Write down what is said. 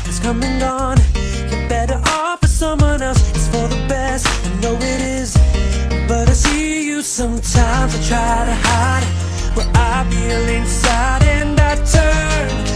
has come and gone. You're better off with someone else. It's for the best, I know it is. But I see you sometimes, I try to hide what I feel inside, and I turn